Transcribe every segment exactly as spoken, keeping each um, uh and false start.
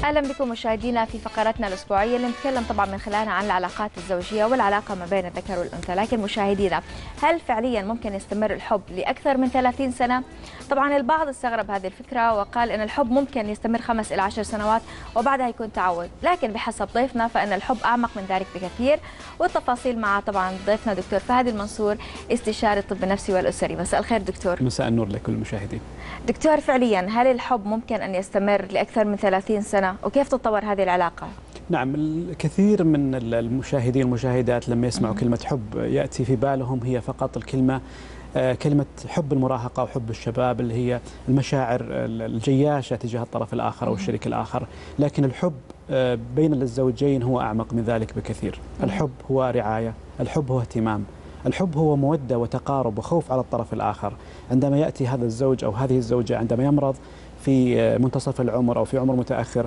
اهلا بكم مشاهدينا في فقرتنا الاسبوعيه اللي نتكلم طبعا من خلالها عن العلاقات الزوجيه والعلاقه ما بين الذكر والانثى، لكن مشاهدينا هل فعليا ممكن يستمر الحب لاكثر من ثلاثين سنه؟ طبعا البعض استغرب هذه الفكره وقال ان الحب ممكن يستمر خمس الى عشر سنوات وبعدها يكون تعود، لكن بحسب ضيفنا فان الحب اعمق من ذلك بكثير، والتفاصيل مع طبعا ضيفنا دكتور فهد المنصور استشاري الطب النفسي والاسري. مساء الخير دكتور. مساء النور لكل المشاهدين. دكتور، فعليا هل الحب ممكن ان يستمر لاكثر من ثلاثين سنه وكيف تتطور هذه العلاقه؟ نعم، الكثير من المشاهدين والمشاهدات لما يسمعوا كلمة حب يأتي في بالهم هي فقط الكلمة كلمة حب المراهقة وحب الشباب، اللي هي المشاعر الجياشة تجاه الطرف الآخر أو الشريك الآخر، لكن الحب بين الزوجين هو أعمق من ذلك بكثير. الحب هو رعاية، الحب هو اهتمام، الحب هو مودة وتقارب وخوف على الطرف الآخر. عندما يأتي هذا الزوج أو هذه الزوجة عندما يمرض في منتصف العمر أو في عمر متأخر،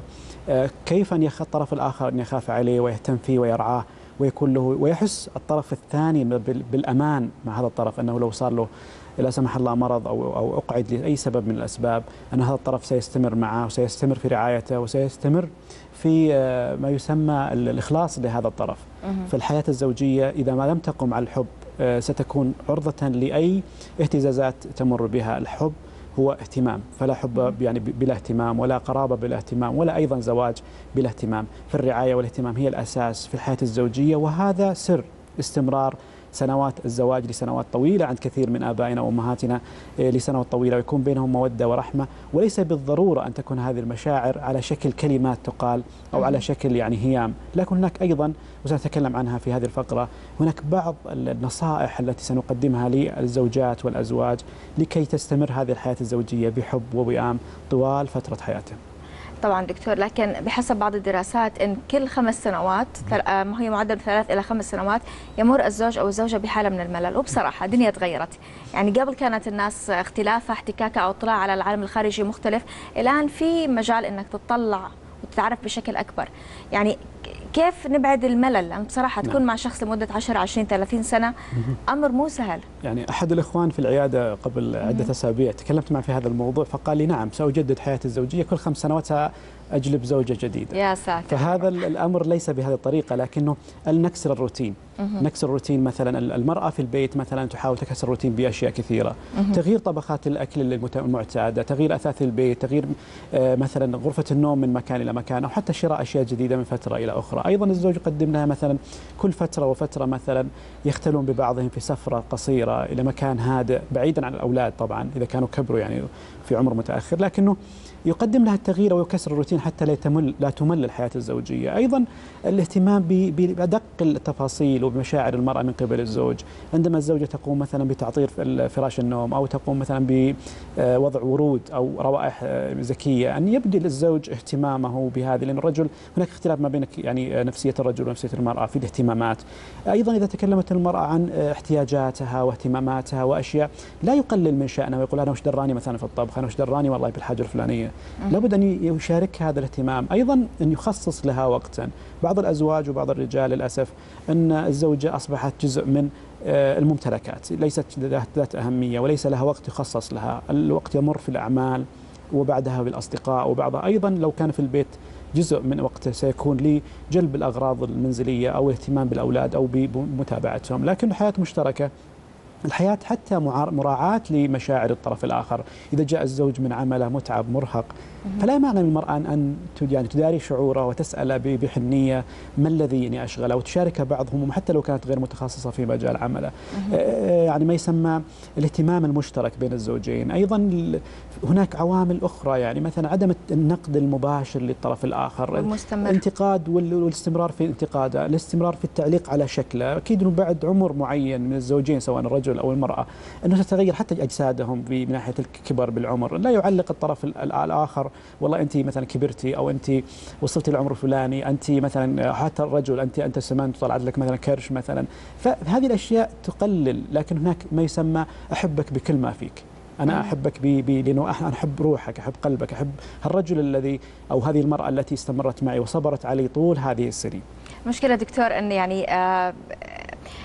كيف أن يخ الطرف الآخر أن يخاف عليه ويهتم فيه ويرعاه ويكون له، ويحس الطرف الثاني بالأمان مع هذا الطرف، أنه لو صار له لا سمح الله مرض أو أو أقعد لأي سبب من الأسباب، أن هذا الطرف سيستمر معه وسيستمر في رعايته وسيستمر في ما يسمى الإخلاص لهذا الطرف. فالحياة الزوجية إذا ما لم تقم على الحب ستكون عرضة لأي اهتزازات تمر بها. الحب هو اهتمام، فلا حب يعني بلا اهتمام، ولا قرابة بلا اهتمام، ولا أيضا زواج بلا اهتمام. فالرعاية والاهتمام هي الأساس في الحياة الزوجية، وهذا سر استمرار سنوات الزواج لسنوات طويلة عند كثير من آبائنا وأمهاتنا لسنوات طويلة، ويكون بينهم مودة ورحمة. وليس بالضرورة أن تكون هذه المشاعر على شكل كلمات تقال أو على شكل يعني هيام، لكن هناك أيضا، وسنتكلم عنها في هذه الفقرة، هناك بعض النصائح التي سنقدمها للزوجات والأزواج لكي تستمر هذه الحياة الزوجية بحب ووئام طوال فترة حياتهم. طبعا دكتور، لكن بحسب بعض الدراسات ان كل خمس سنوات، هي معدل ثلاث الى خمس سنوات، يمر الزوج او الزوجه بحاله من الملل. وبصراحه الدنيا تغيرت، يعني قبل كانت الناس اختلافها احتكاكها او اطلاع على العالم الخارجي مختلف، الان في مجال انك تطلع وتتعرف بشكل اكبر. يعني كيف نبعد الملل؟ لأن بصراحة تكون نعم. مع شخص لمدة عشرة عشرين ثلاثين سنة أمر مو سهل. يعني أحد الإخوان في العيادة قبل عدة أسابيع تكلمت معه في هذا الموضوع، فقال لي نعم سأجدد حياتي الزوجية كل خمس سنوات، أجلب زوجة جديدة. يا ساتر. فهذا الأمر ليس بهذه الطريقة، لكنه نكسر الروتين. نكسر الروتين، مثلا المرأة في البيت مثلا تحاول تكسر الروتين بأشياء كثيرة، تغيير طبخات الأكل المعتادة، تغيير أثاث البيت، تغيير مثلا غرفة النوم من مكان إلى مكان، أو حتى شراء أشياء جديدة من فترة إلى أخرى. أيضا الزوج يقدم لها مثلا كل فترة وفترة مثلا يختلون ببعضهم في سفرة قصيرة إلى مكان هادئ بعيدا عن الأولاد، طبعا إذا كانوا كبروا يعني في عمر متأخر، لكنه يقدم لها التغيير ويكسر الروتين حتى لا تمل لا تمل الحياة الزوجية. أيضا الاهتمام بأدق التفاصيل وبمشاعر المرأة من قبل الزوج. عندما الزوجة تقوم مثلا بتعطير فراش النوم، أو تقوم مثلا بوضع ورود أو روائح زكية، أن يبدي الزوج اهتمامه بهذه، لأن الرجل هناك اختلاف ما بين يعني نفسية الرجل ونفسية المرأة في الاهتمامات. أيضا إذا تكلمت المرأة عن احتياجاتها واهتماماتها وأشياء، لا يقلل من شأنها ويقول أنا وش دراني مثلا في الطبخ، أنا وش دراني والله بالحاجة الفلانية. لابد أن يشارك هذا الاهتمام، أيضا أن يخصص لها وقتا. بعض الأزواج وبعض الرجال للأسف أن الزوجة أصبحت جزء من الممتلكات، ليست ذات أهمية وليس لها وقت يخصص لها. الوقت يمر في الأعمال وبعدها بالأصدقاء، وبعضها أيضا لو كان في البيت جزء من وقته سيكون لجلب الأغراض المنزلية أو الاهتمام بالأولاد أو بمتابعتهم. لكن الحياة مشتركة، الحياة حتى مراعاة لمشاعر الطرف الآخر. إذا جاء الزوج من عمله متعب مرهق، فلا معنى للمرأة أن يعني تداري شعوره وتسأل بحنية ما الذي يعني أشغله، وتشارك بعض هموم حتى لو كانت غير متخصصة في مجال عمله. يعني ما يسمى الاهتمام المشترك بين الزوجين. أيضا هناك عوامل أخرى، يعني مثلا عدم النقد المباشر للطرف الآخر، والمستمر. الانتقاد والاستمرار في انتقاده، الاستمرار في التعليق على شكله. أكيد أنه بعد عمر معين من الزوجين سواء الرجل أو المرأة أنه تتغير حتى أجسادهم من ناحية الكبر بالعمر. لا يعلق الطرف الآخر والله أنت مثلا كبرتي، أو أنت وصلتي العمر الفلاني، أنت مثلا حتى الرجل أنت أنت سمنت طلعت لك مثلا كرش مثلا. فهذه الأشياء تقلل، لكن هناك ما يسمى أحبك بكل ما فيك. أنا أحبك ب لأنه أنا أحب روحك، أحب قلبك، أحب الرجل الذي أو هذه المرأة التي استمرت معي وصبرت علي طول هذه السنين. مشكلة دكتور أن يعني آه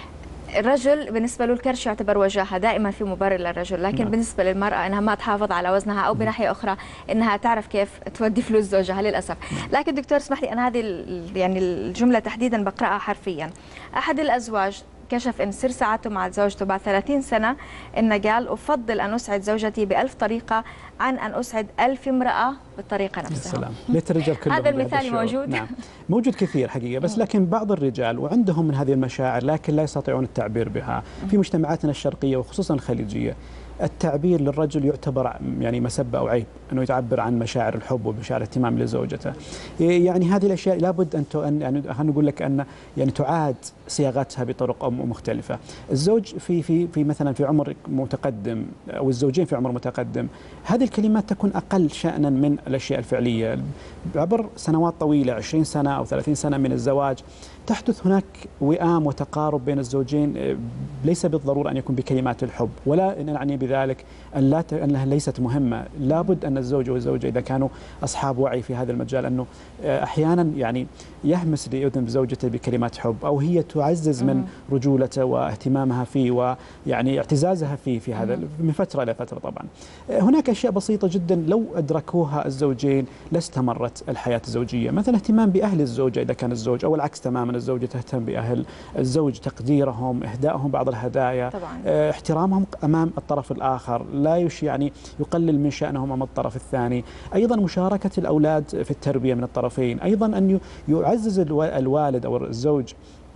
الرجل بالنسبه له الكرش يعتبر وجاهه، دائما في مبرر للرجل، لكن نعم. بالنسبه للمراه انها ما تحافظ على وزنها او بناحيه اخرى انها تعرف كيف تودي فلوس زوجها للاسف. لكن دكتور اسمح لي انا هذه يعني الجمله تحديدا بقراها حرفيا. احد الازواج كشف ان سر سعادته مع زوجته بعد ثلاثين سنة انه قال افضل ان اسعد زوجتي بألف طريقه عن ان اسعد ألف امراه بالطريقه نفسها. السلام، ليت الرجال كلهم هذا المثال موجود. نعم موجود كثير حقيقه، بس لكن بعض الرجال وعندهم من هذه المشاعر لكن لا يستطيعون التعبير بها. في مجتمعاتنا الشرقيه وخصوصا الخليجيه التعبير للرجل يعتبر يعني مسبة أو عيب، أنه يعبر عن مشاعر الحب ومشاعر الاهتمام لزوجته. يعني هذه الأشياء لابد أن يعني خلينا نقول لك أن يعني تعاد صياغتها بطرق مختلفة. الزوج في في في مثلا في عمر متقدم أو الزوجين في عمر متقدم، هذه الكلمات تكون أقل شأنا من الأشياء الفعلية. عبر سنوات طويلة عشرين سنة أو ثلاثين سنة من الزواج تحدث هناك وئام وتقارب بين الزوجين، ليس بالضرورة أن يكون بكلمات الحب، ولا نعني بذلك أن لا أنها ليست مهمة. لابد أن الزوج والزوجة إذا كانوا أصحاب وعي في هذا المجال أنه أحيانا يعني يهمس لأذن زوجته بكلمات حب، أو هي تعزز من رجولته واهتمامها فيه ويعني اعتزازها فيه في هذا من فترة إلى فترة. طبعا هناك أشياء بسيطة جدا لو أدركوها الزوجين لاستمرت الحياة الزوجية، مثلا اهتمام بأهل الزوجة إذا كان الزوج، أو العكس تماما الزوجة تهتم بأهل الزوج، تقديرهم، إهدائهم بعض الهدايا، طبعاً. اه احترامهم أمام الطرف الآخر، لا يش يعني يقلل من شأنهم أمام الطرف الثاني. أيضا مشاركة الأولاد في التربية من الطرفين، أيضا أن يعزز الوالد أو الزوج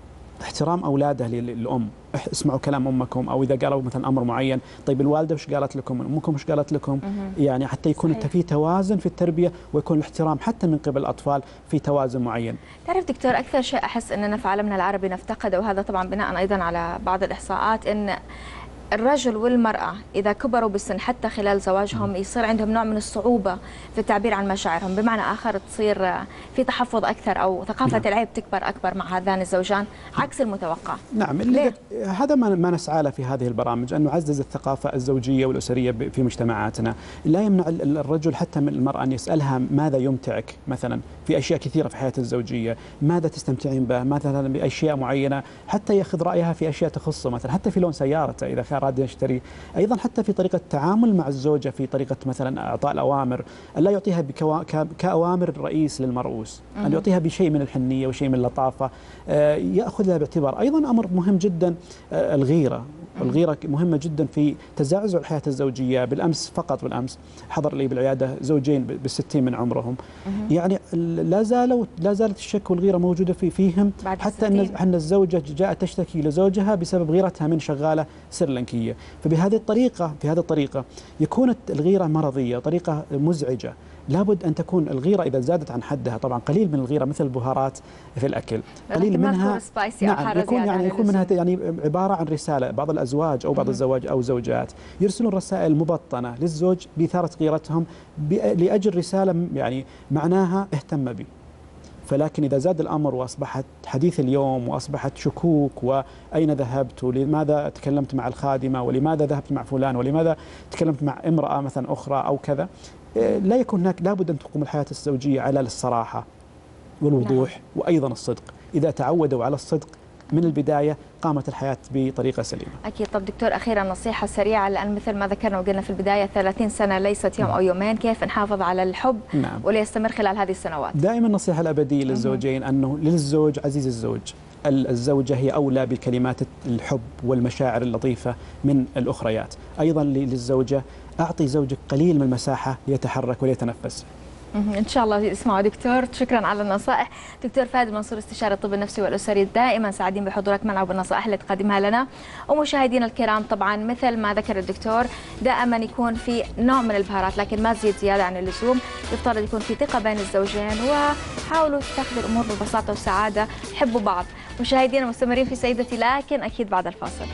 احترام أولاده للأم، اسمعوا كلام أمكم، أو إذا قالوا مثلا أمر معين طيب الوالدة وش قالت لكم، أمكم وش قالت لكم، يعني حتى يكون في توازن في التربية، ويكون الاحترام حتى من قبل الأطفال في توازن معين. تعرف دكتور أكثر شيء أحس أننا في عالمنا العربي نفتقده، وهذا طبعا بناء أيضا على بعض الإحصاءات، أن الرجل والمرأة إذا كبروا بالسن حتى خلال زواجهم يصير عندهم نوع من الصعوبة في التعبير عن مشاعرهم، بمعنى آخر تصير في تحفظ أكثر، أو ثقافة نعم. العيب تكبر أكبر مع هذان الزوجان عكس المتوقع. نعم هذا ما نسعى له في هذه البرامج، أن نعزز الثقافة الزوجية والأسرية في مجتمعاتنا. لا يمنع الرجل حتى من المرأة أن يسألها ماذا يمتعك مثلا في أشياء كثيرة في حياة الزوجية، ماذا تستمتعين به مثلا بأشياء معينة، حتى يأخذ رأيها في أشياء تخصه، مثلا حتى في لون سيارته إذا كان راد يشتري. أيضا حتى في طريقة التعامل مع الزوجة، في طريقة مثلا إعطاء الأوامر، ألا يعطيها بكوا... كأوامر الرئيس للمرؤوس، أن يعطيها بشيء من الحنية وشيء من اللطافة، يأخذها باعتبار. أيضا أمر مهم جدا الغيرة، الغيرة مهمة جدا في تزعزع الحياة الزوجية. بالأمس فقط بالأمس حضر لي بالعيادة زوجين بالستين من عمرهم، يعني لا زالوا لا زالت الشك والغيرة موجودة في فيهم، حتى أن أن الزوجة جاءت تشتكي لزوجها بسبب غيرتها من شغالة سريلانكية. فبهذه الطريقة في هذه الطريقة يكون الغيرة مرضية، طريقة مزعجة. لابد أن تكون الغيرة إذا زادت عن حدها، طبعا قليل من الغيرة مثل البهارات في الأكل، قليل منها نعم يكون يعني يكون منها يعني عبارة عن رسالة. بعض الأزواج أو بعض الزواج أو زوجات يرسلون رسائل مبطنة للزوج بإثارة غيرتهم لأجل رسالة يعني معناها اهتم بي. فلكن إذا زاد الأمر وأصبحت حديث اليوم وأصبحت شكوك، وأين ذهبت، ولماذا تكلمت مع الخادمة، ولماذا ذهبت مع فلان، ولماذا تكلمت مع امرأة مثلا أخرى أو كذا، لا يكون هناك. لابد أن تقوم الحياة الزوجية على الصراحة والوضوح نعم. وأيضا الصدق. إذا تعودوا على الصدق من البداية قامت الحياة بطريقة سليمة. أكيد. طب دكتور أخيرا نصيحة سريعة، لأن مثل ما ذكرنا وقلنا في البداية ثلاثين سنة ليست يوم أو يومين، كيف نحافظ على الحب نعم. وليستمر خلال هذه السنوات؟ دائما النصيحة الأبدية للزوجين أنه للزوج عزيز الزوج، الزوجة هي أولى بكلمات الحب والمشاعر اللطيفة من الأخريات. أيضا للزوجة أعطي زوجك قليل من المساحة ليتحرك وليتنفس. ان شاء الله اسمعوا دكتور. شكرا على النصائح. دكتور فهد المنصور استشاري الطب النفسي والاسري، دائما سعيدين بحضورك معنا وبالنصائح اللي تقدمها لنا. ومشاهدينا الكرام طبعا مثل ما ذكر الدكتور دائما يكون في نوع من البهارات لكن ما تزيد زياده عن اللزوم، يفترض يكون في ثقه بين الزوجين، وحاولوا تاخذوا الامور ببساطه وسعاده، حبوا بعض. مشاهدينا مستمرين في سيدتي لكن اكيد بعد الفاصل.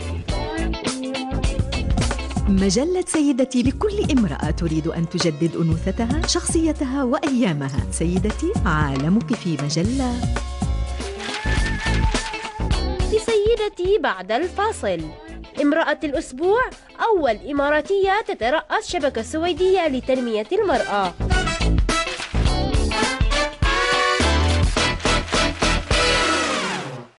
مجلة سيدتي لكل امرأة تريد أن تجدد أنوثتها، شخصيتها وأيامها. سيدتي عالمك في مجلة. لسيدتي بعد الفاصل. امرأة الأسبوع، أول إماراتية تترأس شبكة سويدية لتنمية المرأة.